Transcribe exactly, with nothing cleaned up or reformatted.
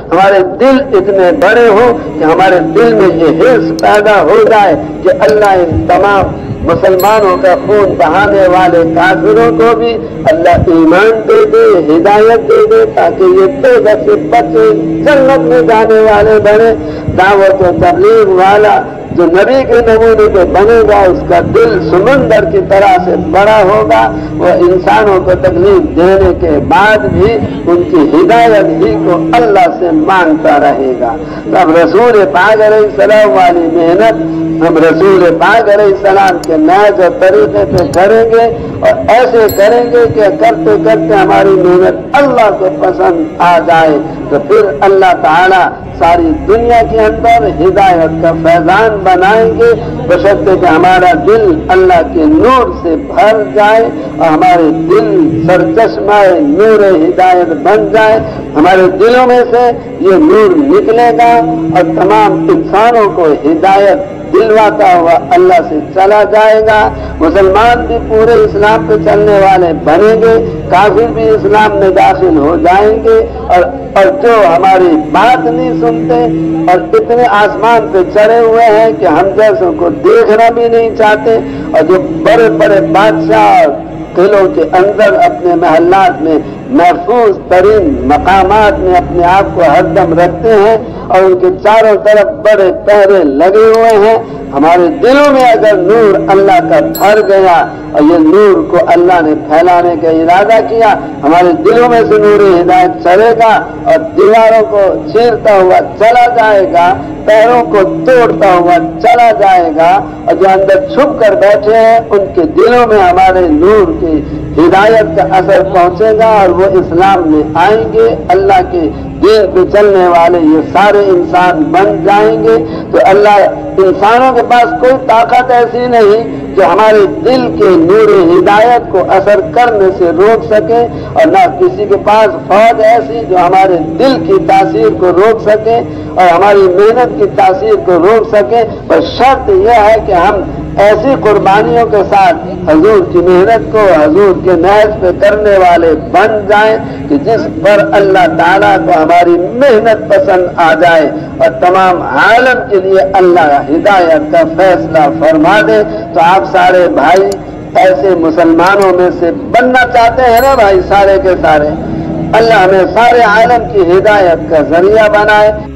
ہمارے دل اتنے بڑے ہوں کہ ہمارے دل میں یہ حرص پیدا ہو جائے کہ اللہ ان تمام مسلمانوں کا خون بہانے والے کافروں کو بھی اللہ ایمان دے دے، ہدایت دے دے، تاکہ یہ دوزخ سے بچے، جنت میں جانے والے بنے۔ دعوت و تبلیغ والا جو نبی کے نمونے پہ بنے گا اس کا دل سمندر کی طرح سے بڑا ہوگا، وہ انسانوں کو تکلیف دینے کے بعد بھی ان کی ہدایت ہی کو اللہ سے مانگتا رہے گا۔ تو اب رسول پاک علیہ السلام والی محنت ہم رسول پاک علیہ السلام کے نہج اور طریقے پہ کریں گے، اور ایسے کریں گے کہ کرتے کرتے ہماری محنت اللہ کو پسند آ جائے، تو پھر اللہ تعالی ساری دنیا کے اندر ہدایت کا فیضان بنائیں گے، بشرطے کہ ہمارا دل اللہ کے نور سے بھر جائے اور ہمارے دل سرچشمہ نور ہدایت بن جائے۔ ہمارے دلوں میں سے یہ نور نکلے گا اور تمام انسانوں کو ہدایت دلواتا ہوا اللہ سے چلا جائے گا۔ مسلمان بھی پورے اسلام پہ چلنے والے بنیں گے، کافر بھی اسلام میں داخل ہو جائیں گے، اور اور جو ہماری بات نہیں سنتے اور اتنے آسمان پہ چڑھے ہوئے ہیں کہ ہم جیسوں کو دیکھنا بھی نہیں چاہتے، اور جو بڑے بڑے بادشاہ قلعوں کے اندر اپنے محلات میں محفوظ ترین مقامات میں اپنے آپ کو ہر دم رکھتے ہیں اور ان کے چاروں طرف بڑے پہرے لگے ہوئے ہیں، ہمارے دلوں میں اگر نور اللہ کا بھر گیا اور یہ نور کو اللہ نے پھیلانے کا ارادہ کیا، ہمارے دلوں میں سے نور ہدایت چلے گا اور دیواروں کو چیرتا ہوا چلا جائے گا، پیروں کو توڑتا ہوا چلا جائے گا، اور جو اندر چھپ کر بیٹھے ہیں ان کے دلوں میں ہمارے نور کی ہدایت کا اثر پہنچے گا اور وہ اسلام میں آئیں گے، اللہ کے دین پہ چلنے والے یہ سارے انسان بن جائیں گے۔ تو اللہ انسانوں کے پاس کوئی طاقت ایسی نہیں جو ہمارے دل کے نور ہدایت کو اثر کرنے سے روک سکے، اور نہ کسی کے پاس فوج ایسی جو ہمارے دل کی تاثیر کو روک سکے اور ہماری محنت کی تاثیر کو روک سکے۔ پر شرط یہ ہے کہ ہم ایسی قربانیوں کے ساتھ حضور کی محنت کو حضور کے نہج پہ کرنے والے بن جائیں کہ جس پر اللہ تعالیٰ کو ہماری محنت پسند آ جائے اور تمام عالم کے لیے اللہ ہدایت کا فیصلہ فرما دے۔ تو آپ سارے بھائی ایسے مسلمانوں میں سے بننا چاہتے ہیں نا بھائی، سارے کے سارے؟ اللہ ہمیں سارے عالم کی ہدایت کا ذریعہ بنائے۔